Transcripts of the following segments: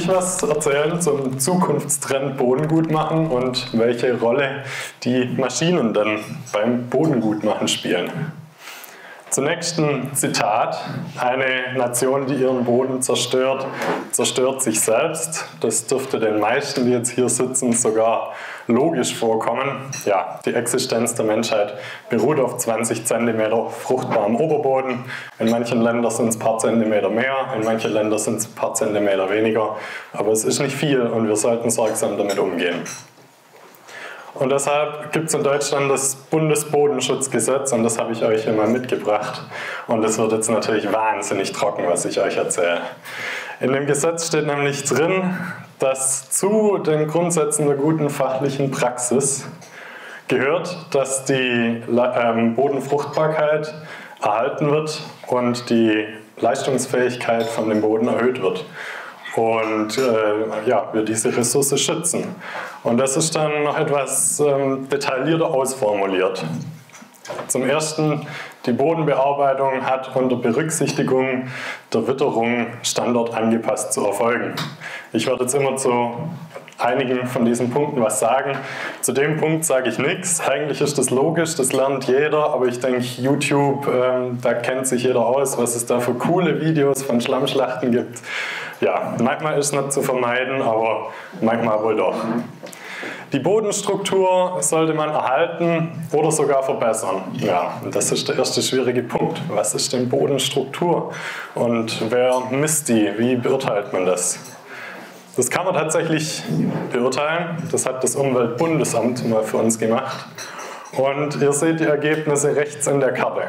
was erzählen zum Zukunftstrend Bodengutmachen und welche Rolle die Maschinen dann beim Bodengutmachen spielen. Zunächst ein Zitat: Eine Nation, die ihren Boden zerstört, zerstört sich selbst. Das dürfte den meisten, die jetzt hier sitzen, sogar logisch vorkommen. Ja, die Existenz der Menschheit beruht auf 20 cm fruchtbarem Oberboden. In manchen Ländern sind es ein paar Zentimeter mehr, in manchen Ländern sind es ein paar Zentimeter weniger. Aber es ist nicht viel und wir sollten sorgsam damit umgehen. Und deshalb gibt es in Deutschland das Bundesbodenschutzgesetz und das habe ich euch hier mal mitgebracht. Und das wird jetzt natürlich wahnsinnig trocken, was ich euch erzähle. In dem Gesetz steht nämlich drin, dass zu den Grundsätzen der guten fachlichen Praxis gehört, dass die Bodenfruchtbarkeit erhalten wird und die Leistungsfähigkeit von dem Boden erhöht wird. Und wir diese Ressource schützen. Und das ist dann noch etwas detaillierter ausformuliert. Zum Ersten, die Bodenbearbeitung hat unter Berücksichtigung der Witterung standortangepasst zu erfolgen. Ich werde jetzt immer zu einigen von diesen Punkten was sagen. Zu dem Punkt sage ich nichts. Eigentlich ist das logisch, das lernt jeder, aber ich denke, YouTube, da kennt sich jeder aus, was es da für coole Videos von Schlammschlachten gibt. Ja, manchmal ist es nicht zu vermeiden, aber manchmal wohl doch. Die Bodenstruktur sollte man erhalten oder sogar verbessern. Ja, und das ist der erste schwierige Punkt. Was ist denn Bodenstruktur? Und wer misst die? Wie beurteilt man das? Das kann man tatsächlich beurteilen. Das hat das Umweltbundesamt mal für uns gemacht. Und ihr seht die Ergebnisse rechts in der Karte.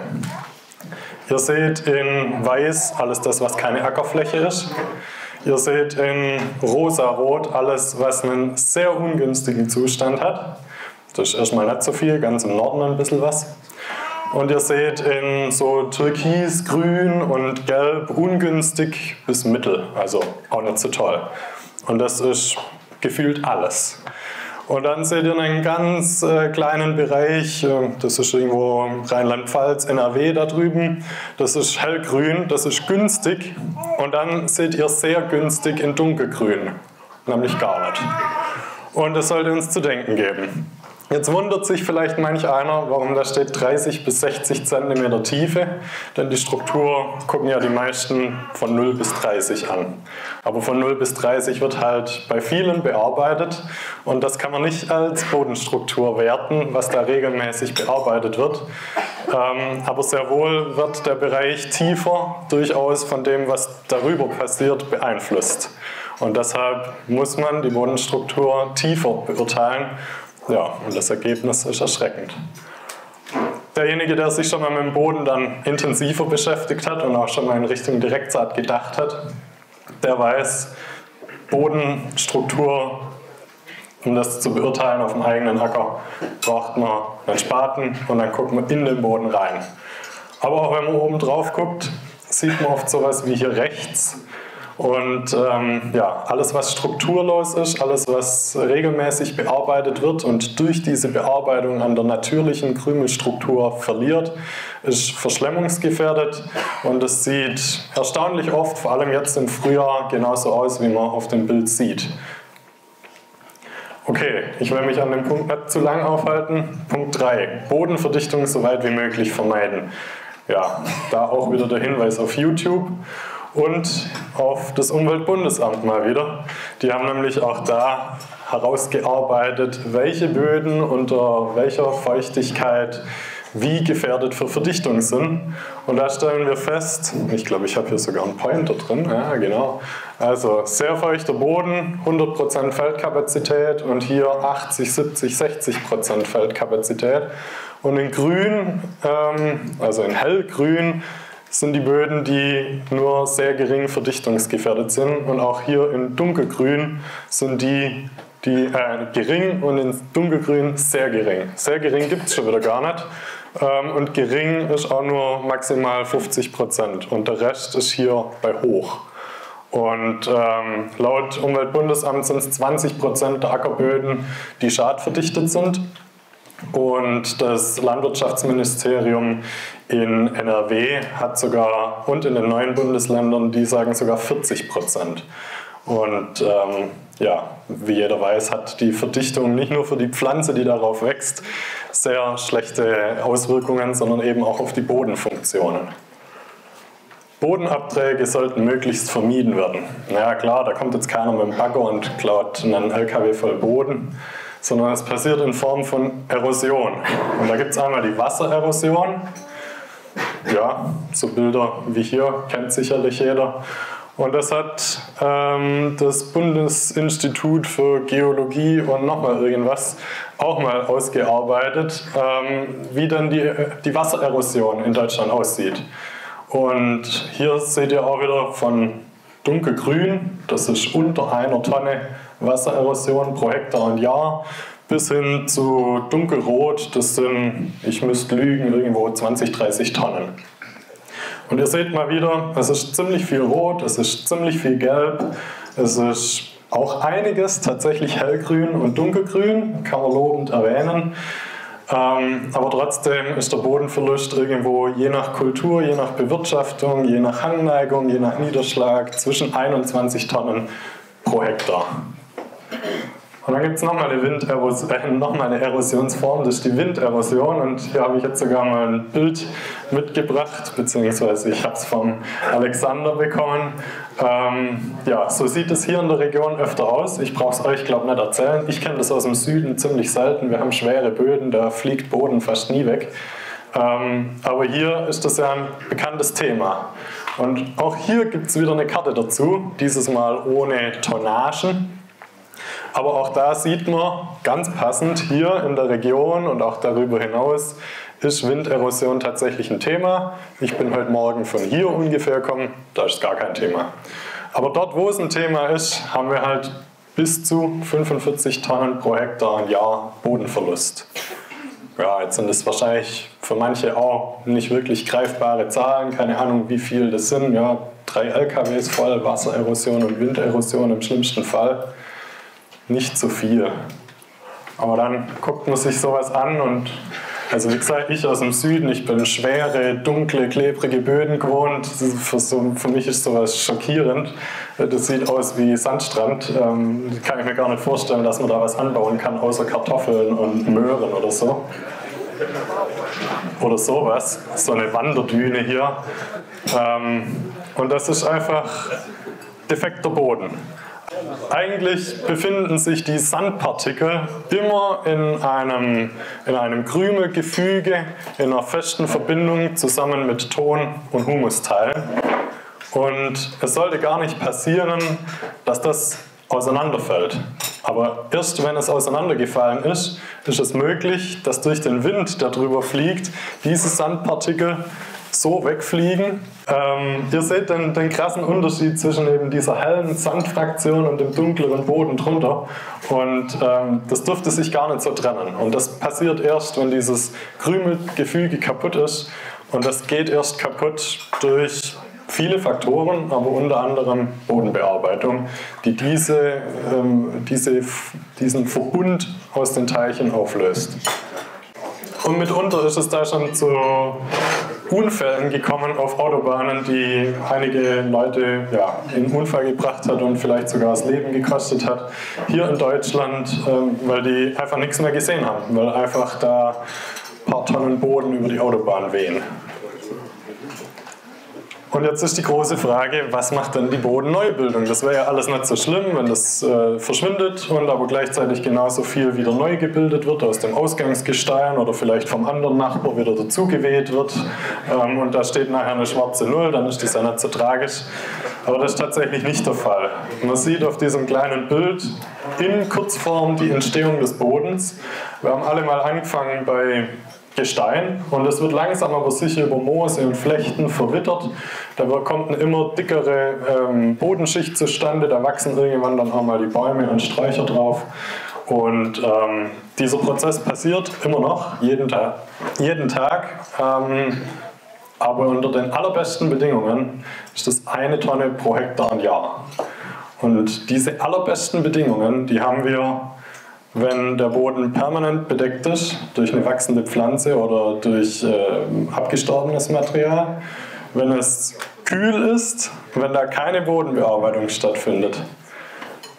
Ihr seht in weiß alles das, was keine Ackerfläche ist. Ihr seht in rosa-rot alles, was einen sehr ungünstigen Zustand hat. Das ist erstmal nicht so viel, ganz im Norden ein bisschen was. Und ihr seht in so türkis, grün und gelb ungünstig bis mittel, also auch nicht so toll. Und das ist gefühlt alles. Und dann seht ihr einen ganz kleinen Bereich, das ist irgendwo Rheinland-Pfalz, NRW da drüben. Das ist hellgrün, das ist günstig. Und dann seht ihr sehr günstig in dunkelgrün, nämlich gar nicht. Und das sollte uns zu denken geben. Jetzt wundert sich vielleicht manch einer, warum da steht 30 bis 60 cm Tiefe, denn die Struktur gucken ja die meisten von 0 bis 30 an. Aber von 0 bis 30 wird halt bei vielen bearbeitet und das kann man nicht als Bodenstruktur werten, was da regelmäßig bearbeitet wird. Aber sehr wohl wird der Bereich tiefer durchaus von dem, was darüber passiert, beeinflusst. Und deshalb muss man die Bodenstruktur tiefer beurteilen. Ja, und das Ergebnis ist erschreckend. Derjenige, der sich schon mal mit dem Boden dann intensiver beschäftigt hat und auch schon mal in Richtung Direktsaat gedacht hat, der weiß, Bodenstruktur, um das zu beurteilen auf dem eigenen Acker, braucht man einen Spaten und dann guckt man in den Boden rein. Aber auch wenn man oben drauf guckt, sieht man oft sowas wie hier rechts. Und alles, was strukturlos ist, alles, was regelmäßig bearbeitet wird und durch diese Bearbeitung an der natürlichen Krümelstruktur verliert, ist verschlemmungsgefährdet. Und es sieht erstaunlich oft, vor allem jetzt im Frühjahr, genauso aus, wie man auf dem Bild sieht. Okay, ich will mich an dem Punkt nicht zu lang aufhalten. Punkt 3. Bodenverdichtung so weit wie möglich vermeiden. Ja, da auch wieder der Hinweis auf YouTube. Und auf das Umweltbundesamt mal wieder. Die haben nämlich auch da herausgearbeitet, welche Böden unter welcher Feuchtigkeit wie gefährdet für Verdichtung sind. Und da stellen wir fest, ich glaube, ich habe hier sogar einen Pointer drin, ja genau, also sehr feuchter Boden, 100% Feldkapazität und hier 80, 70, 60% Feldkapazität. Und in grün, also in hellgrün, sind die Böden, die nur sehr gering verdichtungsgefährdet sind. Und auch hier in dunkelgrün sind die gering und in dunkelgrün sehr gering. Sehr gering gibt es schon wieder gar nicht. Und gering ist auch nur maximal 50% und der Rest ist hier bei hoch. Und laut Umweltbundesamt sind es 20% der Ackerböden, die schadverdichtet sind. Und das Landwirtschaftsministerium in NRW hat sogar, und in den neuen Bundesländern, die sagen sogar 40%. Und ja, wie jeder weiß, hat die Verdichtung nicht nur für die Pflanze, die darauf wächst, sehr schlechte Auswirkungen, sondern eben auch auf die Bodenfunktionen. Bodenabträge sollten möglichst vermieden werden. Naja klar, da kommt jetzt keiner mit dem Bagger und klaut einen LKW voll Boden, sondern es passiert in Form von Erosion. Und da gibt es einmal die Wassererosion. Ja, so Bilder wie hier kennt sicherlich jeder. Und das hat das Bundesinstitut für Geologie und nochmal irgendwas auch mal ausgearbeitet, wie dann die Wassererosion in Deutschland aussieht. Und hier seht ihr auch wieder von dunkelgrün, das ist unter 1 Tonne Wassererosion pro Hektar und Jahr, bis hin zu dunkelrot, das sind, ich müsste lügen, irgendwo 20, 30 Tonnen. Und ihr seht mal wieder, es ist ziemlich viel rot, es ist ziemlich viel gelb, es ist auch einiges tatsächlich hellgrün und dunkelgrün, kann man lobend erwähnen. Aber trotzdem ist der Bodenverlust irgendwo je nach Kultur, je nach Bewirtschaftung, je nach Hangneigung, je nach Niederschlag zwischen 21 Tonnen pro Hektar. Und dann gibt es nochmal eine Erosionsform, das ist die Winderosion. Und hier habe ich jetzt sogar mal ein Bild mitgebracht, beziehungsweise ich habe es vom Alexander bekommen. Ja, so sieht es hier in der Region öfter aus. Ich brauche es euch, glaube ich, nicht erzählen. Ich kenne das aus dem Süden ziemlich selten. Wir haben schwere Böden, da fliegt Boden fast nie weg. Aber hier ist das ja ein bekanntes Thema. Und auch hier gibt es wieder eine Karte dazu, dieses Mal ohne Tonnagen. Aber auch da sieht man ganz passend, hier in der Region und auch darüber hinaus ist Winderosion tatsächlich ein Thema. Ich bin heute Morgen von hier ungefähr gekommen, da ist gar kein Thema. Aber dort, wo es ein Thema ist, haben wir halt bis zu 45 Tonnen pro Hektar im Jahr Bodenverlust. Ja, jetzt sind es wahrscheinlich für manche auch nicht wirklich greifbare Zahlen, keine Ahnung wie viel das sind. Ja, 3 LKWs voll Wassererosion und Winderosion im schlimmsten Fall. Nicht so viel. Aber dann guckt man sich sowas an und, also wie gesagt, ich aus dem Süden, ich bin schwere, dunkle, klebrige Böden gewohnt. Für mich ist sowas schockierend. Das sieht aus wie Sandstrand. Kann ich mir gar nicht vorstellen, dass man da was anbauen kann, außer Kartoffeln und Möhren oder so. Oder sowas. So eine Wanderdüne hier. Und das ist einfach defekter Boden. Eigentlich befinden sich die Sandpartikel immer in einem Krümelgefüge, in einer festen Verbindung zusammen mit Ton- und Humusteilen. Und es sollte gar nicht passieren, dass das auseinanderfällt. Aber erst wenn es auseinandergefallen ist, ist es möglich, dass durch den Wind, der drüber fliegt, diese Sandpartikel so wegfliegen. Ihr seht den krassen Unterschied zwischen eben dieser hellen Sandfraktion und dem dunkleren Boden drunter. Und das dürfte sich gar nicht so trennen. Und das passiert erst, wenn dieses Krümelgefüge kaputt ist. Und das geht erst kaputt durch viele Faktoren, aber unter anderem Bodenbearbeitung, die diesen Verbund aus den Teilchen auflöst. Und mitunter ist es da schon zu Unfällen gekommen auf Autobahnen, die einige Leute in einen Unfall gebracht hat und vielleicht sogar das Leben gekostet hat. Hier in Deutschland, weil die einfach nichts mehr gesehen haben, weil einfach da ein paar Tonnen Boden über die Autobahn wehen. Und jetzt ist die große Frage, was macht denn die Bodenneubildung? Das wäre ja alles nicht so schlimm, wenn das verschwindet und aber gleichzeitig genauso viel wieder neu gebildet wird aus dem Ausgangsgestein oder vielleicht vom anderen Nachbar wieder dazugeweht wird und da steht nachher eine schwarze Null, dann ist das ja nicht so tragisch. Aber das ist tatsächlich nicht der Fall. Man sieht auf diesem kleinen Bild in Kurzform die Entstehung des Bodens. Wir haben alle mal angefangen bei Gestein und es wird langsam aber sicher über Moose und Flechten verwittert. Da kommt eine immer dickere Bodenschicht zustande, da wachsen irgendwann dann auch mal die Bäume und Sträucher drauf. Und dieser Prozess passiert immer noch, jeden Tag. Aber unter den allerbesten Bedingungen ist das 1 Tonne pro Hektar im Jahr. Und diese allerbesten Bedingungen, die haben wir, wenn der Boden permanent bedeckt ist durch eine wachsende Pflanze oder durch abgestorbenes Material, wenn es kühl ist, wenn da keine Bodenbearbeitung stattfindet.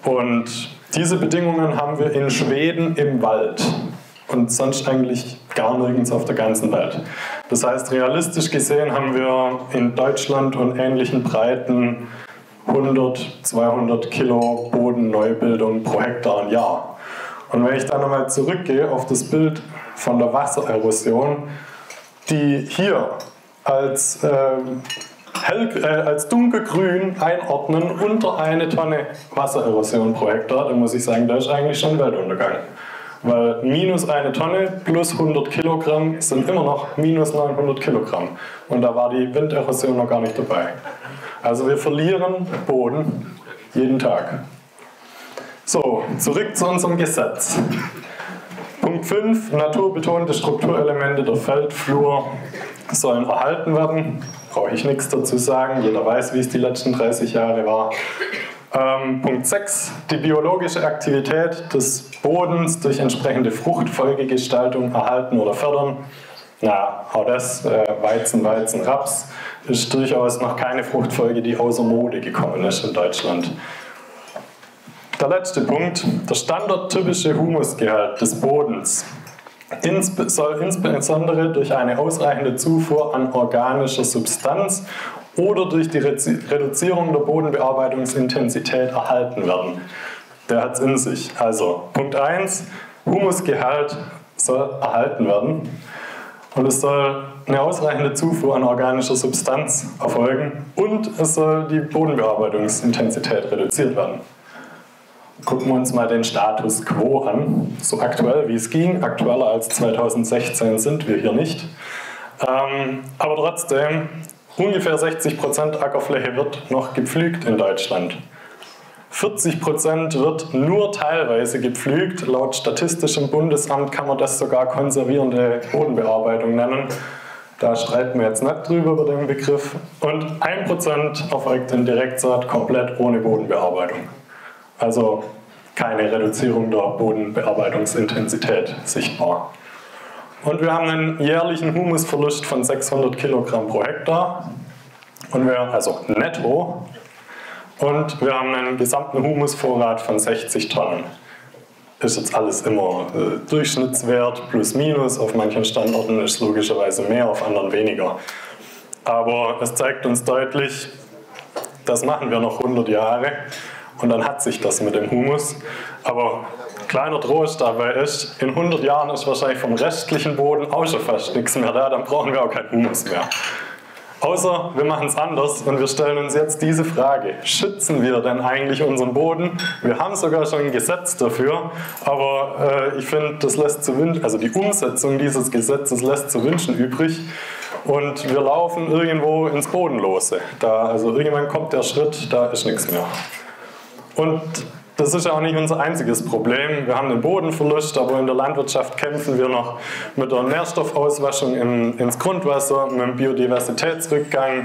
Und diese Bedingungen haben wir in Schweden im Wald und sonst eigentlich gar nirgends auf der ganzen Welt. Das heißt, realistisch gesehen haben wir in Deutschland und ähnlichen Breiten 100, 200 Kilo Bodenneubildung pro Hektar im Jahr. Und wenn ich dann nochmal zurückgehe auf das Bild von der Wassererosion, die hier als dunkelgrün einordnen unter 1 Tonne Wassererosion pro Hektar, dann muss ich sagen, da ist eigentlich schon Weltuntergang. Weil minus 1 Tonne plus 100 Kilogramm sind immer noch minus 900 Kilogramm. Und da war die Winderosion noch gar nicht dabei. Also wir verlieren Boden jeden Tag. So, zurück zu unserem Gesetz. Punkt 5, naturbetonte Strukturelemente der Feldflur sollen erhalten werden. Brauche ich nichts dazu sagen, jeder weiß, wie es die letzten 30 Jahre war. Punkt 6, die biologische Aktivität des Bodens durch entsprechende Fruchtfolgegestaltung erhalten oder fördern. Na, auch das, Weizen, Raps, ist durchaus noch keine Fruchtfolge, die außer Mode gekommen ist in Deutschland. Der letzte Punkt, der standardtypische Humusgehalt des Bodens soll insbesondere durch eine ausreichende Zufuhr an organischer Substanz oder durch die Reduzierung der Bodenbearbeitungsintensität erhalten werden. Der hat es in sich. Also Punkt 1, Humusgehalt soll erhalten werden und es soll eine ausreichende Zufuhr an organischer Substanz erfolgen und es soll die Bodenbearbeitungsintensität reduziert werden. Gucken wir uns mal den Status Quo an, so aktuell wie es ging. Aktueller als 2016 sind wir hier nicht. Aber trotzdem, ungefähr 60% Ackerfläche wird noch gepflügt in Deutschland. 40% wird nur teilweise gepflügt. Laut Statistischem Bundesamt kann man das sogar konservierende Bodenbearbeitung nennen. Da streiten wir jetzt nicht drüber über den Begriff. Und 1% erfolgt in Direktsaat komplett ohne Bodenbearbeitung. Also keine Reduzierung der Bodenbearbeitungsintensität sichtbar. Und wir haben einen jährlichen Humusverlust von 600 Kilogramm pro Hektar, also netto. Und wir haben einen gesamten Humusvorrat von 60 Tonnen. Ist jetzt alles immer Durchschnittswert plus minus. Auf manchen Standorten ist es logischerweise mehr, auf anderen weniger. Aber es zeigt uns deutlich, das machen wir noch 100 Jahre. Und dann hat sich das mit dem Humus. Aber kleiner Trost dabei ist, in 100 Jahren ist wahrscheinlich vom restlichen Boden auch schon fast nichts mehr da, dann brauchen wir auch keinen Humus mehr. Außer wir machen es anders und wir stellen uns jetzt diese Frage: Schützen wir denn eigentlich unseren Boden? Wir haben sogar schon ein Gesetz dafür, aber ich finde, das lässt zu wünschen, also die Umsetzung dieses Gesetzes lässt zu wünschen übrig. Und wir laufen irgendwo ins Bodenlose. Also irgendwann kommt der Schritt, da ist nichts mehr. Und das ist ja auch nicht unser einziges Problem. Wir haben einen Bodenverlust, aber in der Landwirtschaft kämpfen wir noch mit der Nährstoffauswaschung ins Grundwasser, mit dem Biodiversitätsrückgang,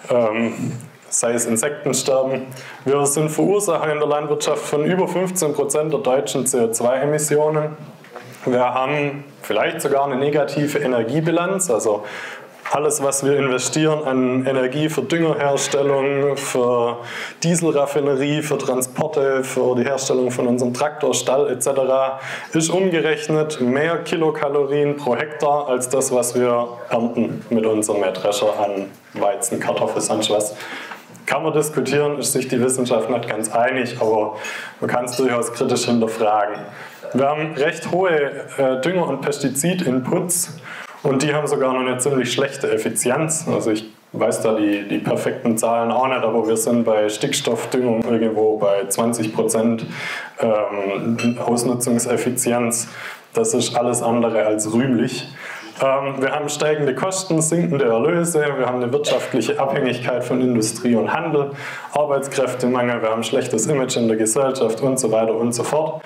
sei es Insektensterben. Wir sind Verursacher in der Landwirtschaft von über 15% der deutschen CO2-Emissionen. Wir haben vielleicht sogar eine negative Energiebilanz, also alles, was wir investieren an Energie für Düngerherstellung, für Dieselraffinerie, für Transporte, für die Herstellung von unserem Traktor, Stall etc., ist umgerechnet mehr Kilokalorien pro Hektar als das, was wir ernten mit unserem Mähdrescher an Weizen, Kartoffel, sonst was. Kann man diskutieren, ist sich die Wissenschaft nicht ganz einig, aber man kann es durchaus kritisch hinterfragen. Wir haben recht hohe Dünger- und Pestizid-Inputs. Und die haben sogar noch eine ziemlich schlechte Effizienz. Also ich weiß da die perfekten Zahlen auch nicht, aber wir sind bei Stickstoffdüngung irgendwo bei 20% Ausnutzungseffizienz. Das ist alles andere als rühmlich. Wir haben steigende Kosten, sinkende Erlöse, wir haben eine wirtschaftliche Abhängigkeit von Industrie und Handel, Arbeitskräftemangel, wir haben ein schlechtes Image in der Gesellschaft und so weiter und so fort.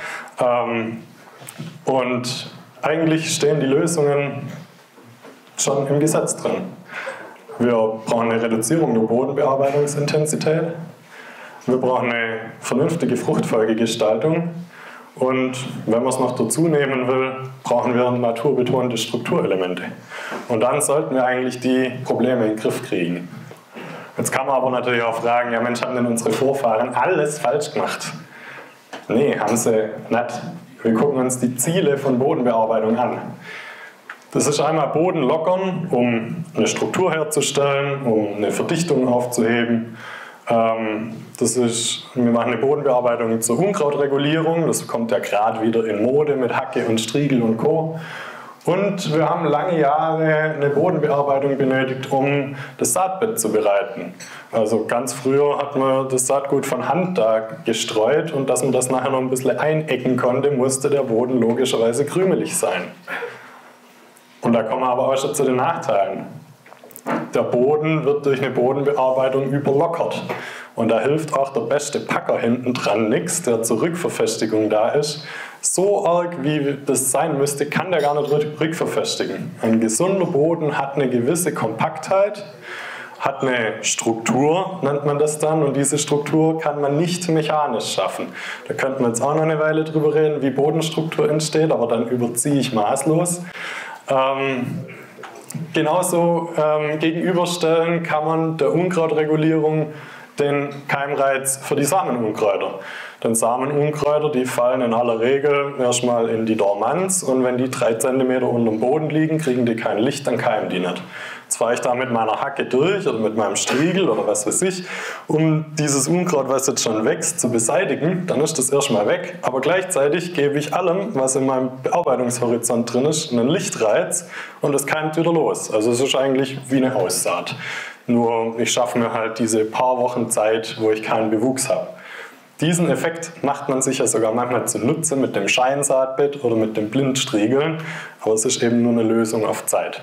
Und eigentlich stehen die Lösungen schon im Gesetz drin. Wir brauchen eine Reduzierung der Bodenbearbeitungsintensität, wir brauchen eine vernünftige Fruchtfolgegestaltung und wenn man es noch dazu nehmen will, brauchen wir naturbetonte Strukturelemente. Und dann sollten wir eigentlich die Probleme in den Griff kriegen. Jetzt kann man aber natürlich auch fragen, ja Mensch, haben denn unsere Vorfahren alles falsch gemacht? Nee, haben sie nicht. Wir gucken uns die Ziele von Bodenbearbeitung an. Das ist einmal Boden lockern, um eine Struktur herzustellen, um eine Verdichtung aufzuheben. Wir machen eine Bodenbearbeitung zur Unkrautregulierung, das kommt ja gerade wieder in Mode mit Hacke und Striegel und Co. Und wir haben lange Jahre eine Bodenbearbeitung benötigt, um das Saatbett zu bereiten. Also ganz früher hat man das Saatgut von Hand da gestreut und dass man das nachher noch ein bisschen einecken konnte, musste der Boden logischerweise krümelig sein. Und da kommen wir aber auch schon zu den Nachteilen. Der Boden wird durch eine Bodenbearbeitung überlockert. Und da hilft auch der beste Packer hinten dran nichts, der zur Rückverfestigung da ist. So arg, wie das sein müsste, kann der gar nicht rückverfestigen. Ein gesunder Boden hat eine gewisse Kompaktheit, hat eine Struktur, nennt man das dann, und diese Struktur kann man nicht mechanisch schaffen. Da könnten wir jetzt auch noch eine Weile drüber reden, wie Bodenstruktur entsteht, aber dann überziehe ich maßlos. Genauso gegenüberstellen kann man der Unkrautregulierung den Keimreiz für die Samenunkräuter. Denn Samenunkräuter, die fallen in aller Regel erstmal in die Dormanz und wenn die 3 cm unter dem Boden liegen, kriegen die kein Licht, dann keimen die nicht. Jetzt fahre ich da mit meiner Hacke durch oder mit meinem Striegel oder was weiß ich, um dieses Unkraut, was jetzt schon wächst, zu beseitigen, dann ist das erstmal weg. Aber gleichzeitig gebe ich allem, was in meinem Bearbeitungshorizont drin ist, einen Lichtreiz und es keimt wieder los. Also es ist eigentlich wie eine Aussaat. Nur ich schaffe mir halt diese paar Wochen Zeit, wo ich keinen Bewuchs habe. Diesen Effekt macht man sich ja sogar manchmal zunutze mit dem Scheinsaatbett oder mit dem Blindstriegeln, aber es ist eben nur eine Lösung auf Zeit.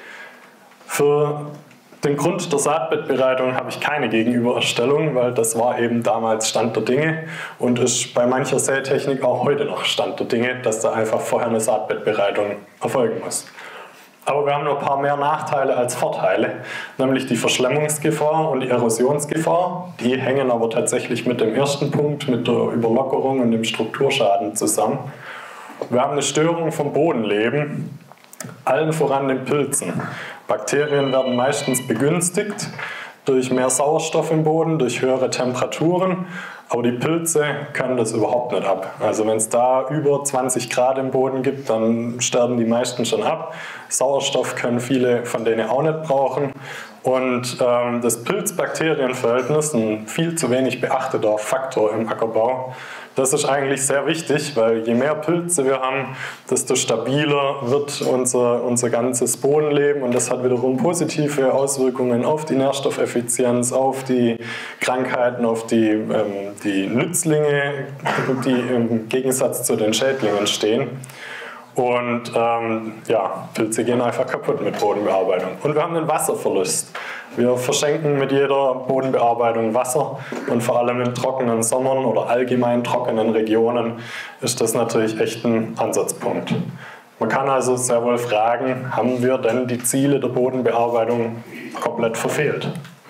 Für den Grund der Saatbettbereitung habe ich keine Gegenüberstellung, weil das war eben damals Stand der Dinge und ist bei mancher Sätechnik auch heute noch Stand der Dinge, dass da einfach vorher eine Saatbettbereitung erfolgen muss. Aber wir haben noch ein paar mehr Nachteile als Vorteile, nämlich die Verschlemmungsgefahr und die Erosionsgefahr. Die hängen aber tatsächlich mit dem ersten Punkt, mit der Überlockerung und dem Strukturschaden zusammen. Wir haben eine Störung vom Bodenleben, allen voran den Pilzen. Bakterien werden meistens begünstigt durch mehr Sauerstoff im Boden, durch höhere Temperaturen, aber die Pilze können das überhaupt nicht ab. Also wenn es da über 20 Grad im Boden gibt, dann sterben die meisten schon ab. Sauerstoff können viele von denen auch nicht brauchen. Und das Pilz-Bakterien-Verhältnis, ein viel zu wenig beachteter Faktor im Ackerbau, das ist eigentlich sehr wichtig, weil je mehr Pilze wir haben, desto stabiler wird unser ganzes Bodenleben und das hat wiederum positive Auswirkungen auf die Nährstoffeffizienz, auf die Krankheiten, auf die Nützlinge, die im Gegensatz zu den Schädlingen stehen. Und Pilze gehen einfach kaputt mit Bodenbearbeitung. Und wir haben einen Wasserverlust. Wir verschenken mit jeder Bodenbearbeitung Wasser und vor allem in trockenen Sommern oder allgemein trockenen Regionen ist das natürlich echt ein Ansatzpunkt. Man kann also sehr wohl fragen, haben wir denn die Ziele der Bodenbearbeitung komplett verfehlt?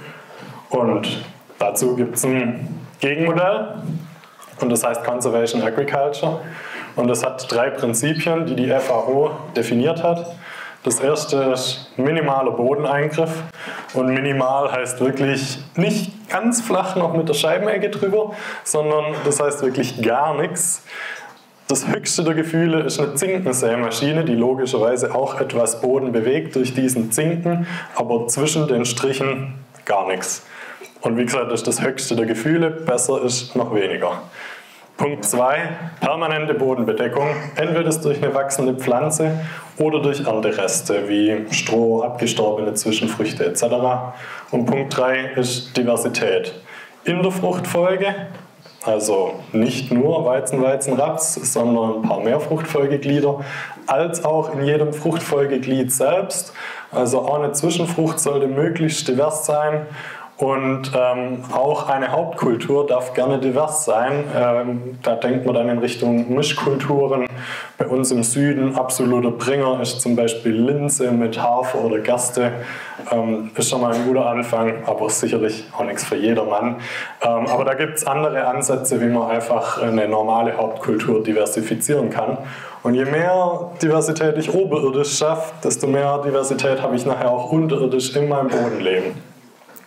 Und dazu gibt es ein Gegenmodell und das heißt Conservation Agriculture. Und das hat 3 Prinzipien, die die FAO definiert hat. Das erste ist minimaler Bodeneingriff. Und minimal heißt wirklich nicht ganz flach noch mit der Scheibenecke drüber, sondern das heißt wirklich gar nichts. Das höchste der Gefühle ist eine Zinkensämaschine, die logischerweise auch etwas Boden bewegt durch diesen Zinken, aber zwischen den Strichen gar nichts. Und wie gesagt, das ist das höchste der Gefühle, besser ist noch weniger. Punkt 2, permanente Bodenbedeckung, entweder durch eine wachsende Pflanze oder durch Erntereste wie Stroh, abgestorbene Zwischenfrüchte etc. Und Punkt 3 ist Diversität. In der Fruchtfolge, also nicht nur Weizen, Weizen, Raps, sondern ein paar mehr Fruchtfolgeglieder, als auch in jedem Fruchtfolgeglied selbst. Also auch eine Zwischenfrucht sollte möglichst divers sein. Und auch eine Hauptkultur darf gerne divers sein. Da denkt man dann in Richtung Mischkulturen. Bei uns im Süden absoluter Bringer ist zum Beispiel Linse mit Hafer oder Gerste. Ist schon mal ein guter Anfang, aber sicherlich auch nichts für jedermann. Aber da gibt es andere Ansätze, wie man einfach eine normale Hauptkultur diversifizieren kann. Und je mehr Diversität ich oberirdisch schaffe, desto mehr Diversität habe ich nachher auch unterirdisch in meinem Bodenleben.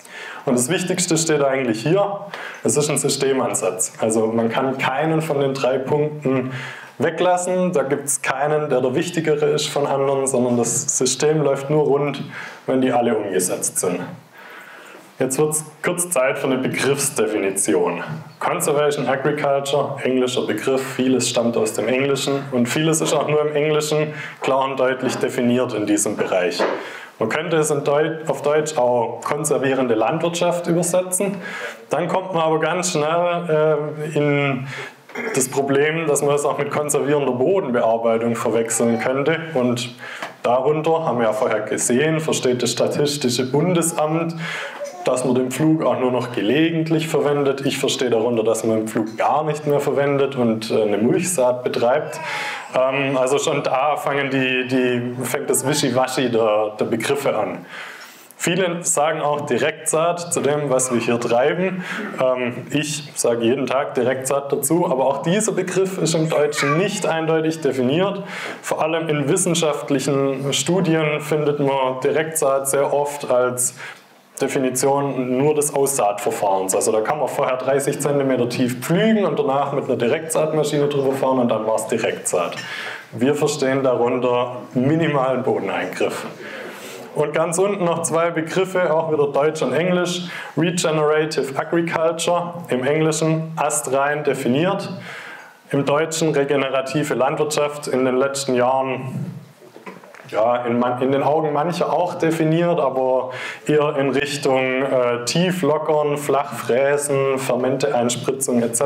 Und das Wichtigste steht eigentlich hier, es ist ein Systemansatz. Also man kann keinen von den 3 Punkten weglassen, da gibt es keinen, der wichtigere ist von anderen, sondern das System läuft nur rund, wenn die alle umgesetzt sind. Jetzt wird es kurz Zeit für eine Begriffsdefinition. Conservation Agriculture, englischer Begriff, vieles stammt aus dem Englischen und vieles ist auch nur im Englischen klar und deutlich definiert in diesem Bereich. Man könnte es auf Deutsch auch konservierende Landwirtschaft übersetzen, dann kommt man aber ganz schnell in das Problem, dass man es auch mit konservierender Bodenbearbeitung verwechseln könnte und darunter, haben wir ja vorher gesehen, versteht das Statistische Bundesamt, dass man den Pflug auch nur noch gelegentlich verwendet. Ich verstehe darunter, dass man den Pflug gar nicht mehr verwendet und eine Mulchsaat betreibt. Also schon da fängt das Wischiwaschi der Begriffe an. Viele sagen auch Direktsaat zu dem, was wir hier treiben. Ich sage jeden Tag Direktsaat dazu, aber auch dieser Begriff ist im Deutschen nicht eindeutig definiert. Vor allem in wissenschaftlichen Studien findet man Direktsaat sehr oft als Definition nur des Aussaatverfahrens. Also da kann man vorher 30 cm tief pflügen und danach mit einer Direktsaatmaschine drüber fahren und dann war es Direktsaat. Wir verstehen darunter minimalen Bodeneingriff. Und ganz unten noch 2 Begriffe, auch wieder Deutsch und Englisch. Regenerative Agriculture, im Englischen astrein definiert. Im Deutschen regenerative Landwirtschaft, in den letzten Jahren ja, in den Augen mancher auch definiert, aber eher in Richtung tief lockern, flach fräsen, Fermente-Einspritzung etc.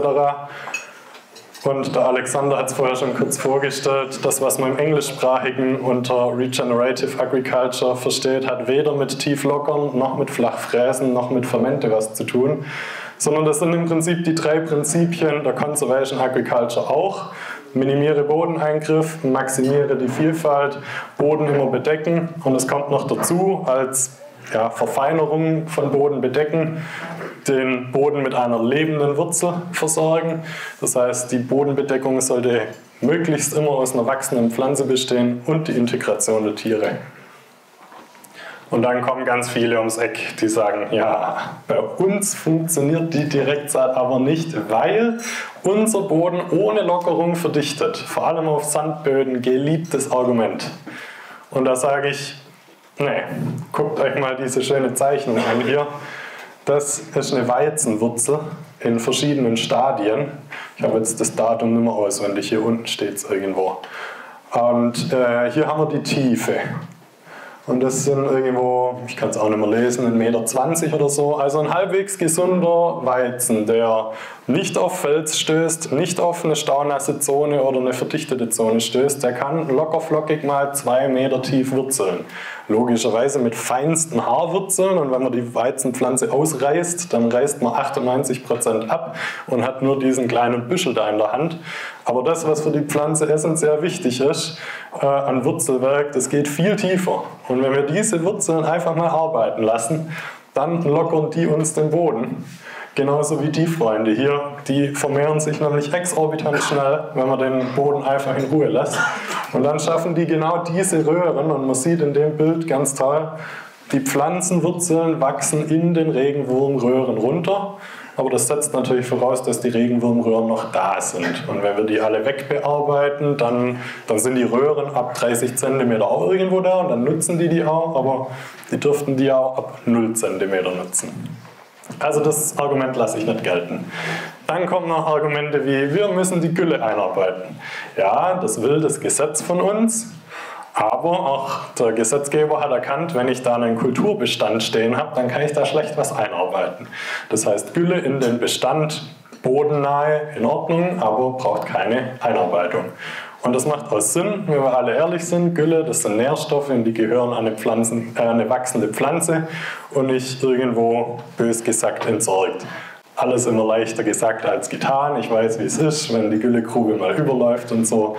Und der Alexander hat es vorher schon kurz vorgestellt, das, was man im Englischsprachigen unter Regenerative Agriculture versteht, hat weder mit Tieflockern, noch mit Flachfräsen, noch mit Fermente was zu tun, sondern das sind im Prinzip die 3 Prinzipien der Conservation Agriculture auch. Minimiere Bodeneingriff, maximiere die Vielfalt, Boden immer bedecken und es kommt noch dazu als Verfeinerung von Boden bedecken, den Boden mit einer lebenden Wurzel versorgen. Das heißt, die Bodenbedeckung sollte möglichst immer aus einer wachsenden Pflanze bestehen und die Integration der Tiere. Und dann kommen ganz viele ums Eck, die sagen, ja, bei uns funktioniert die Direktsaat aber nicht, weil unser Boden ohne Lockerung verdichtet. Vor allem auf Sandböden, geliebtes Argument. Und da sage ich, nee, guckt euch mal diese schöne Zeichnung an hier. Das ist eine Weizenwurzel in verschiedenen Stadien. Ich habe jetzt das Datum nicht mehr auswendig, hier unten steht es irgendwo. Und hier haben wir die Tiefe. Und das sind irgendwo, ich kann es auch nicht mehr lesen, 1,20 Meter oder so. Also ein halbwegs gesunder Weizen, der nicht auf Fels stößt, nicht auf eine staunasse Zone oder eine verdichtete Zone stößt. Der kann lockerflockig mal 2 Meter tief wurzeln. Logischerweise mit feinsten Haarwurzeln. Und wenn man die Weizenpflanze ausreißt, dann reißt man 98% ab und hat nur diesen kleinen Büschel da in der Hand. Aber das, was für die Pflanze essentiell wichtig ist, an Wurzelwerk, das geht viel tiefer. Und wenn wir diese Wurzeln einfach mal arbeiten lassen, dann lockern die uns den Boden. Genauso wie die Freunde hier, die vermehren sich nämlich exorbitant schnell, wenn man den Boden einfach in Ruhe lässt. Und dann schaffen die genau diese Röhren, und man sieht in dem Bild ganz toll, die Pflanzenwurzeln wachsen in den Regenwurmröhren runter. Aber das setzt natürlich voraus, dass die Regenwurmröhren noch da sind. Und wenn wir die alle wegbearbeiten, dann sind die Röhren ab 30 cm auch irgendwo da und dann nutzen die auch, aber die dürften die auch ab 0 cm nutzen. Also das Argument lasse ich nicht gelten. Dann kommen noch Argumente wie, wir müssen die Gülle einarbeiten. Ja, das will das Gesetz von uns. Aber auch der Gesetzgeber hat erkannt, wenn ich da einen Kulturbestand stehen habe, dann kann ich da schlecht was einarbeiten. Das heißt, Gülle in den Bestand bodennahe in Ordnung, aber braucht keine Einarbeitung. Und das macht auch Sinn, wenn wir alle ehrlich sind. Gülle, das sind Nährstoffe und die gehören an eine wachsende Pflanze und nicht irgendwo, bös gesagt, entsorgt. Alles immer leichter gesagt als getan. Ich weiß, wie es ist, wenn die Güllegrube mal überläuft und so.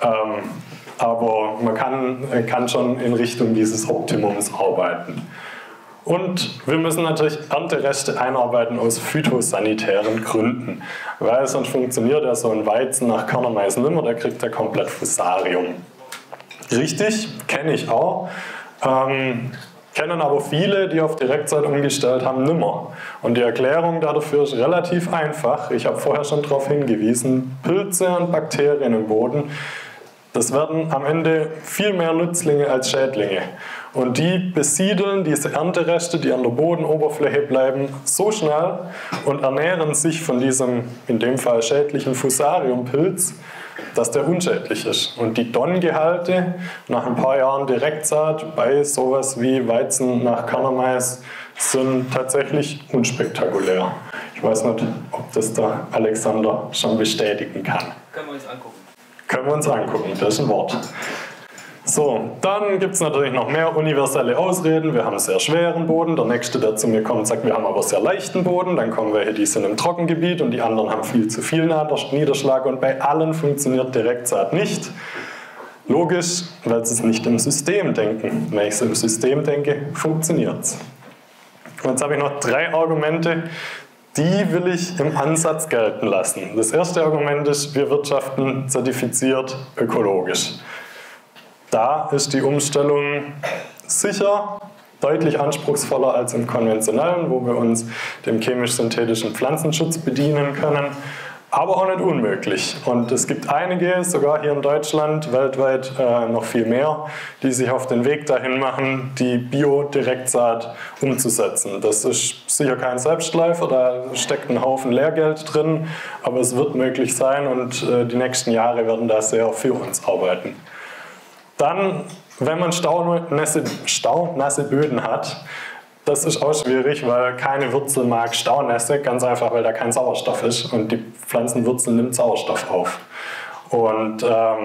Aber man kann schon in Richtung dieses Optimums arbeiten. Und wir müssen natürlich Erntereste einarbeiten aus phytosanitären Gründen, weil sonst funktioniert ja so ein Weizen nach Körnermais nimmer, der kriegt ja komplett Fusarium. Richtig, kenne ich auch. Kennen aber viele, die auf Direktsaat umgestellt haben, nimmer. Und die Erklärung dafür ist relativ einfach. Ich habe vorher schon darauf hingewiesen, Pilze und Bakterien im Boden, das werden am Ende viel mehr Nützlinge als Schädlinge. Und die besiedeln diese Erntereste, die an der Bodenoberfläche bleiben, so schnell und ernähren sich von diesem, in dem Fall schädlichen Fusariumpilz, dass der unschädlich ist. Und die Donngehalte nach ein paar Jahren Direktsaat bei sowas wie Weizen nach Körnermais sind tatsächlich unspektakulär. Ich weiß nicht, ob das der Alexander schon bestätigen kann. Können wir uns angucken. Können wir uns angucken, das ist ein Wort. So, dann gibt es natürlich noch mehr universelle Ausreden. Wir haben einen sehr schweren Boden. Der nächste, der zu mir kommt, sagt, wir haben aber sehr leichten Boden. Dann kommen welche, die sind im Trockengebiet und die anderen haben viel zu viel Niederschlag. Und bei allen funktioniert Direktsaat nicht. Logisch, weil sie es nicht im System denken. Wenn ich es im System denke, funktioniert es. Und jetzt habe ich noch 3 Argumente, die will ich im Ansatz gelten lassen. Das erste Argument ist, wir wirtschaften zertifiziert ökologisch. Da ist die Umstellung sicher deutlich anspruchsvoller als im konventionellen, wo wir uns dem chemisch-synthetischen Pflanzenschutz bedienen können, aber auch nicht unmöglich. Und es gibt einige, sogar hier in Deutschland, weltweit noch viel mehr, die sich auf den Weg dahin machen, die Bio-Direktsaat umzusetzen. Das ist sicher kein Selbstläufer, da steckt ein Haufen Lehrgeld drin, aber es wird möglich sein und die nächsten Jahre werden da sehr für uns arbeiten. Dann, wenn man staunasse Böden hat, das ist auch schwierig, weil keine Wurzel mag Staunässe, ganz einfach, weil da kein Sauerstoff ist und die Pflanzenwurzel nimmt Sauerstoff auf. Und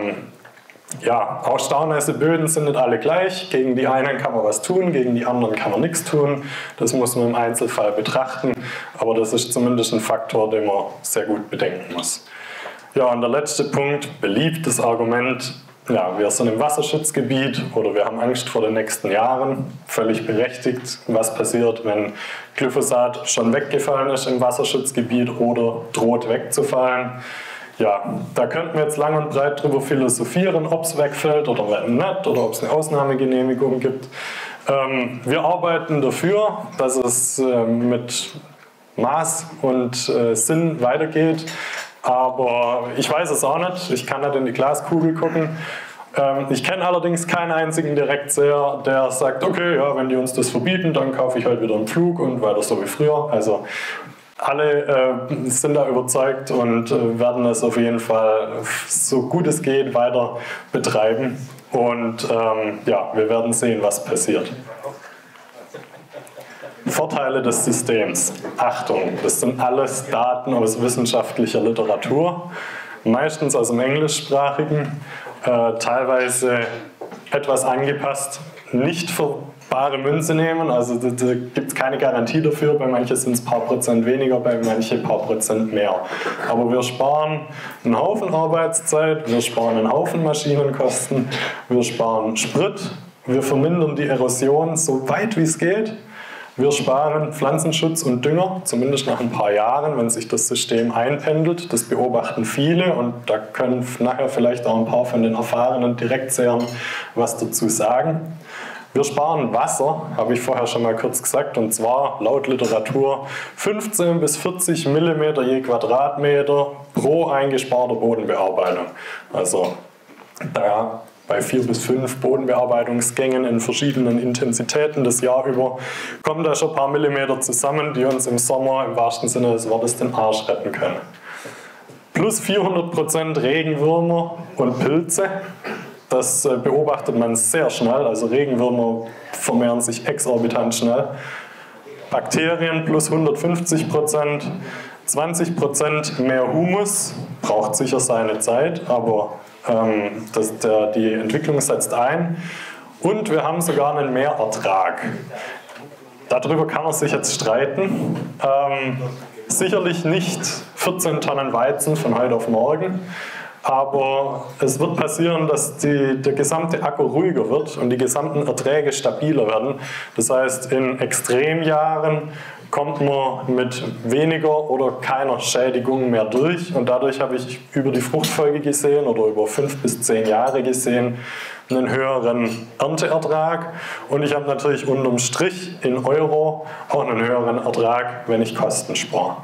ja, auch staunässe Böden sind nicht alle gleich. Gegen die einen kann man was tun, gegen die anderen kann man nichts tun. Das muss man im Einzelfall betrachten, aber das ist zumindest ein Faktor, den man sehr gut bedenken muss. Ja, und der letzte Punkt, beliebtes Argument. Ja, wir sind im Wasserschutzgebiet oder wir haben Angst vor den nächsten Jahren. Völlig berechtigt, was passiert, wenn Glyphosat schon weggefallen ist im Wasserschutzgebiet oder droht wegzufallen. Ja, da könnten wir jetzt lang und breit drüber philosophieren, ob es wegfällt oder nicht oder ob es eine Ausnahmegenehmigung gibt. Wir arbeiten dafür, dass es mit Maß und Sinn weitergeht. Aber ich weiß es auch nicht, ich kann nicht in die Glaskugel gucken. Ich kenne allerdings keinen einzigen Direktseher, der sagt, okay, ja, wenn die uns das verbieten, dann kaufe ich halt wieder einen Pflug und weiter so wie früher. Also alle sind da überzeugt und werden es auf jeden Fall so gut es geht weiter betreiben. Und ja, wir werden sehen, was passiert. Vorteile des Systems. Achtung, das sind alles Daten aus wissenschaftlicher Literatur, meistens aus dem Englischsprachigen, teilweise etwas angepasst, nicht für bare Münze nehmen, also da gibt es keine Garantie dafür, bei manchen sind es ein paar Prozent weniger, bei manchen ein paar Prozent mehr. Aber wir sparen einen Haufen Arbeitszeit, wir sparen einen Haufen Maschinenkosten, wir sparen Sprit, wir vermindern die Erosion so weit wie es geht. Wir sparen Pflanzenschutz und Dünger, zumindest nach ein paar Jahren, wenn sich das System einpendelt. Das beobachten viele und da können nachher vielleicht auch ein paar von den erfahrenen Direktsehern was dazu sagen. Wir sparen Wasser, habe ich vorher schon mal kurz gesagt, und zwar laut Literatur 15 bis 40 mm je Quadratmeter pro eingesparter Bodenbearbeitung. Also da bei 4 bis 5 Bodenbearbeitungsgängen in verschiedenen Intensitäten das Jahr über kommen da schon ein paar Millimeter zusammen, die uns im Sommer im wahrsten Sinne des Wortes den Arsch retten können. Plus 400% Regenwürmer und Pilze, das beobachtet man sehr schnell, also Regenwürmer vermehren sich exorbitant schnell. Bakterien plus 150%, 20% mehr Humus, braucht sicher seine Zeit, aber die Entwicklung setzt ein und wir haben sogar einen Mehrertrag. Darüber kann man sich jetzt streiten. Sicherlich nicht 14 Tonnen Weizen von heute auf morgen, aber es wird passieren, dass der gesamte Acker ruhiger wird und die gesamten Erträge stabiler werden. Das heißt, in Extremjahren kommt man mit weniger oder keiner Schädigung mehr durch, und dadurch habe ich über die Fruchtfolge gesehen oder über 5 bis 10 Jahre gesehen einen höheren Ernteertrag, und ich habe natürlich unterm Strich in Euro auch einen höheren Ertrag, wenn ich Kosten spare.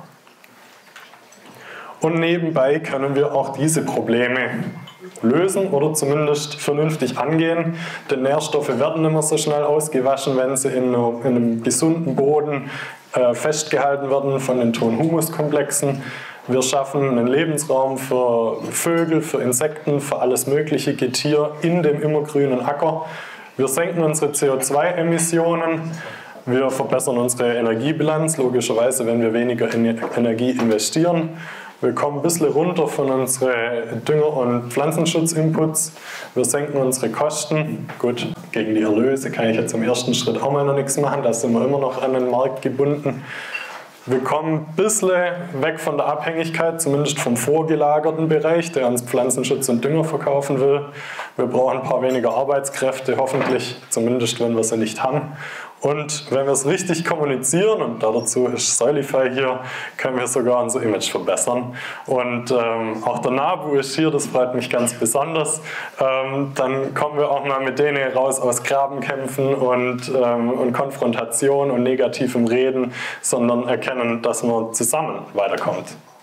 Und nebenbei können wir auch diese Probleme lösen oder zumindest vernünftig angehen, denn Nährstoffe werden nicht mehr so schnell ausgewaschen, wenn sie in einem gesunden Boden festgehalten werden von den Ton-Humus-Komplexen. Wir schaffen einen Lebensraum für Vögel, für Insekten, für alles mögliche Getier in dem immergrünen Acker. Wir senken unsere CO2-Emissionen. Wir verbessern unsere Energiebilanz, logischerweise, wenn wir weniger Energie investieren. Wir kommen ein bisschen runter von unseren Dünger- und Pflanzenschutzinputs. Wir senken unsere Kosten. Gut, gegen die Erlöse kann ich jetzt im ersten Schritt auch mal noch nichts machen. Da sind wir immer noch an den Markt gebunden. Wir kommen ein bisschen weg von der Abhängigkeit, zumindest vom vorgelagerten Bereich, der uns Pflanzenschutz und Dünger verkaufen will. Wir brauchen ein paar weniger Arbeitskräfte, hoffentlich, zumindest wenn wir sie nicht haben. Und wenn wir es richtig kommunizieren, und dazu ist Soilify hier, können wir sogar unser Image verbessern. Und auch der NABU ist hier, das freut mich ganz besonders. Dann kommen wir auch mal mit denen raus aus Grabenkämpfen und Konfrontation und negativem Reden, sondern erkennen, dass man zusammen weiterkommt.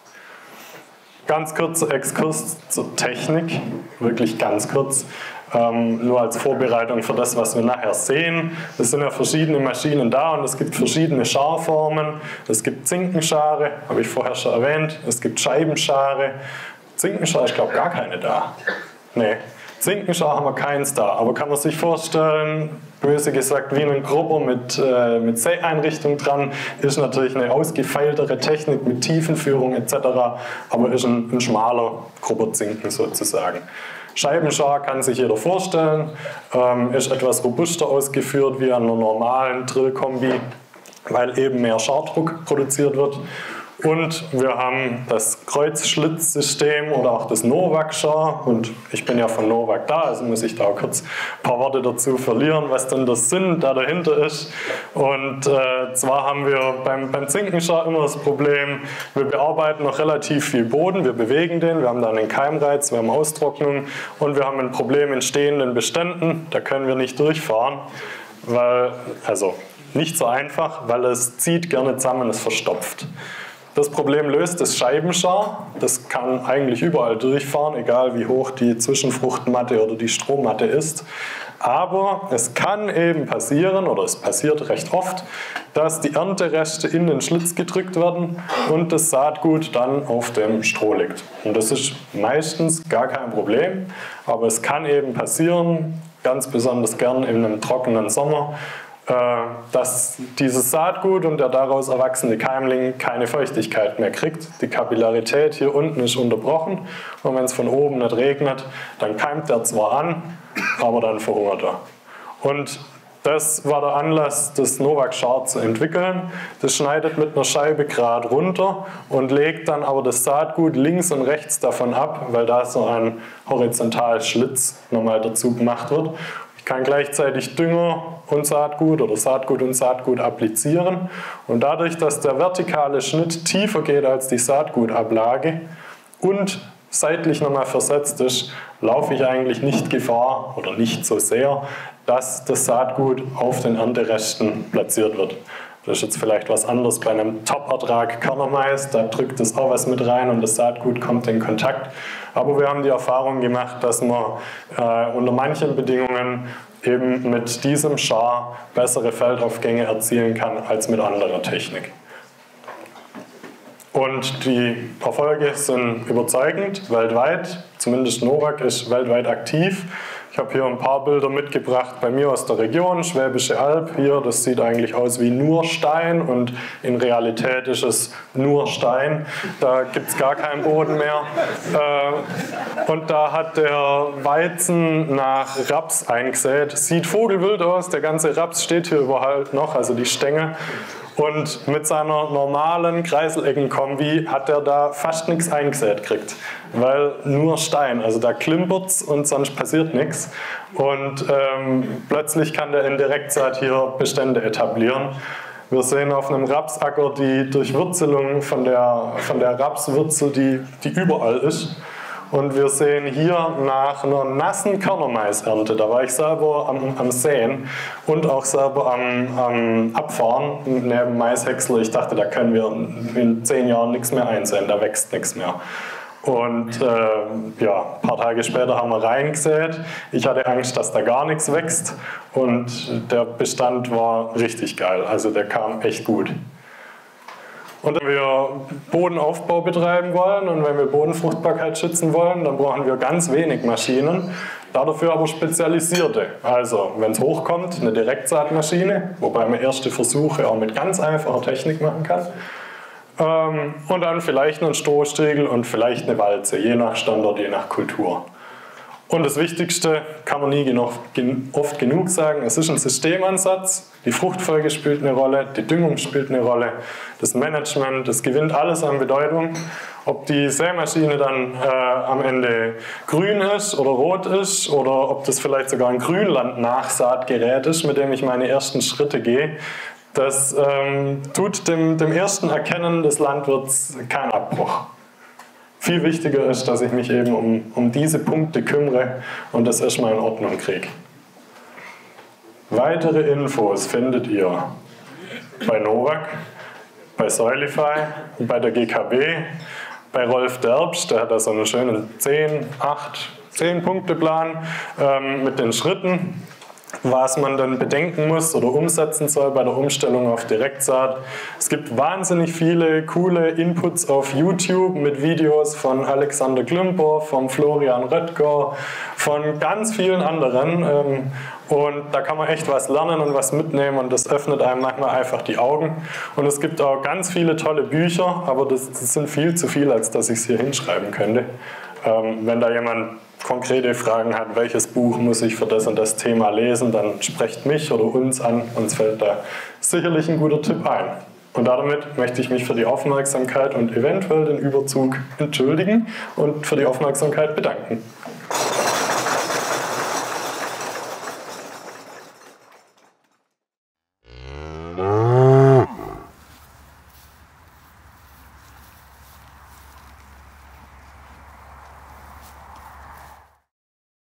Ganz kurzer Exkurs zur Technik, wirklich ganz kurz. Nur als Vorbereitung für das, was wir nachher sehen. Es sind ja verschiedene Maschinen da und es gibt verschiedene Scharformen. Es gibt Zinkenschare, habe ich vorher schon erwähnt. Es gibt Scheibenschare. Zinkenschare ist, glaube ich, gar keine da. Nee, Zinkenschare haben wir keins da. Aber kann man sich vorstellen, böse gesagt, wie ein Grubber mit Säeinrichtung dran, ist natürlich eine ausgefeiltere Technik mit Tiefenführung etc., aber ist ein schmaler Grubberzinken sozusagen. Scheibenschar kann sich jeder vorstellen, ist etwas robuster ausgeführt wie an einer normalen Drillkombi, weil eben mehr Schardruck produziert wird. Und wir haben das Kreuzschlitzsystem oder auch das Novak-Schar, und ich bin ja von Novak da, also muss ich da auch kurz ein paar Worte dazu verlieren, was denn der Sinn da dahinter ist. Und zwar haben wir beim Zinkenschar immer das Problem, wir bearbeiten noch relativ viel Boden, wir bewegen den, wir haben dann einen Keimreiz, wir haben Austrocknung und wir haben ein Problem in stehenden Beständen, da können wir nicht durchfahren, also nicht so einfach, weil es zieht gerne zusammen, es verstopft. Das Problem löst das Scheibenschar. Das kann eigentlich überall durchfahren, egal wie hoch die Zwischenfruchtmatte oder die Strohmatte ist. Aber es kann eben passieren, oder es passiert recht oft, dass die Erntereste in den Schlitz gedrückt werden und das Saatgut dann auf dem Stroh liegt. Und das ist meistens gar kein Problem, aber es kann eben passieren, ganz besonders gern in einem trockenen Sommer, dass dieses Saatgut und der daraus erwachsene Keimling keine Feuchtigkeit mehr kriegt. Die Kapillarität hier unten ist unterbrochen und wenn es von oben nicht regnet, dann keimt der zwar an, aber dann verhungert er. Und das war der Anlass, das Novak-Schar zu entwickeln. Das schneidet mit einer Scheibe gerade runter und legt dann aber das Saatgut links und rechts davon ab, weil da so ein Horizontalschlitz nochmal dazu gemacht wird. Ich kann gleichzeitig Dünger und Saatgut oder Saatgut und Saatgut applizieren und dadurch, dass der vertikale Schnitt tiefer geht als die Saatgutablage und seitlich nochmal versetzt ist, laufe ich eigentlich nicht Gefahr oder nicht so sehr, dass das Saatgut auf den Ernteresten platziert wird. Das ist jetzt vielleicht was anderes bei einem Top-Ertrag Körnermais, da drückt es auch was mit rein und das Saatgut kommt in Kontakt. Aber wir haben die Erfahrung gemacht, dass man unter manchen Bedingungen eben mit diesem Schar bessere Feldaufgänge erzielen kann als mit anderer Technik. Und die Erfolge sind überzeugend weltweit, zumindest Novak ist weltweit aktiv. Ich habe hier ein paar Bilder mitgebracht bei mir aus der Region, Schwäbische Alb. Hier, das sieht eigentlich aus wie nur Stein und in Realität ist es nur Stein. Da gibt es gar keinen Boden mehr. Und da hat der Weizen nach Raps eingesät. Sieht vogelwild aus, der ganze Raps steht hier überall noch, also die Stängel. Und mit seiner normalen Kreiseleckenkombi hat er da fast nichts eingesät gekriegt, weil nur Stein, also da klimpert's und sonst passiert nichts. Und plötzlich kann der in Direktsaat hier Bestände etablieren. Wir sehen auf einem Rapsacker die Durchwurzelung von der Rapswurzel, die überall ist. Und wir sehen hier nach einer nassen Körnermaisernte, da war ich selber am Säen und auch selber am Abfahren neben Maishäcksler. Ich dachte, da können wir in 10 Jahren nichts mehr einsäen, da wächst nichts mehr. Und ja, ein paar Tage später haben wir reingesät. Ich hatte Angst, dass da gar nichts wächst und der Bestand war richtig geil, also der kam echt gut. Und wenn wir Bodenaufbau betreiben wollen und wenn wir Bodenfruchtbarkeit schützen wollen, dann brauchen wir ganz wenig Maschinen, dafür aber spezialisierte. Also, wenn es hochkommt, eine Direktsaatmaschine, wobei man erste Versuche auch mit ganz einfacher Technik machen kann. Und dann vielleicht einen Strohstriegel und vielleicht eine Walze, je nach Standort, je nach Kultur. Und das Wichtigste kann man nie oft genug sagen, es ist ein Systemansatz, die Fruchtfolge spielt eine Rolle, die Düngung spielt eine Rolle, das Management, das gewinnt alles an Bedeutung. Ob die Sämaschine dann am Ende grün ist oder rot ist oder ob das vielleicht sogar ein Grünland-Nachsaatgerät ist, mit dem ich meine ersten Schritte gehe, das tut dem ersten Erkennen des Landwirts keinen Abbruch. Viel wichtiger ist, dass ich mich eben um diese Punkte kümmere und das erstmal in Ordnung kriege. Weitere Infos findet ihr bei Novak, bei Soilify, bei der GKB, bei Rolf Derbsch, der hat da so einen schönen 10-Punkte-Plan mit den Schritten, was man dann bedenken muss oder umsetzen soll bei der Umstellung auf Direktsaat. Es gibt wahnsinnig viele coole Inputs auf YouTube mit Videos von Alexander Klümper, von Florian Röttger, von ganz vielen anderen. Und da kann man echt was lernen und was mitnehmen und das öffnet einem manchmal einfach die Augen. Und es gibt auch ganz viele tolle Bücher, aber das sind viel zu viel, als dass ich es hier hinschreiben könnte. Wenn da jemand konkrete Fragen hat, welches Buch muss ich für das und das Thema lesen, dann sprecht mich oder uns an, uns fällt da sicherlich ein guter Tipp ein. Und damit möchte ich mich für die Aufmerksamkeit und eventuell den Überzug entschuldigen und für die Aufmerksamkeit bedanken.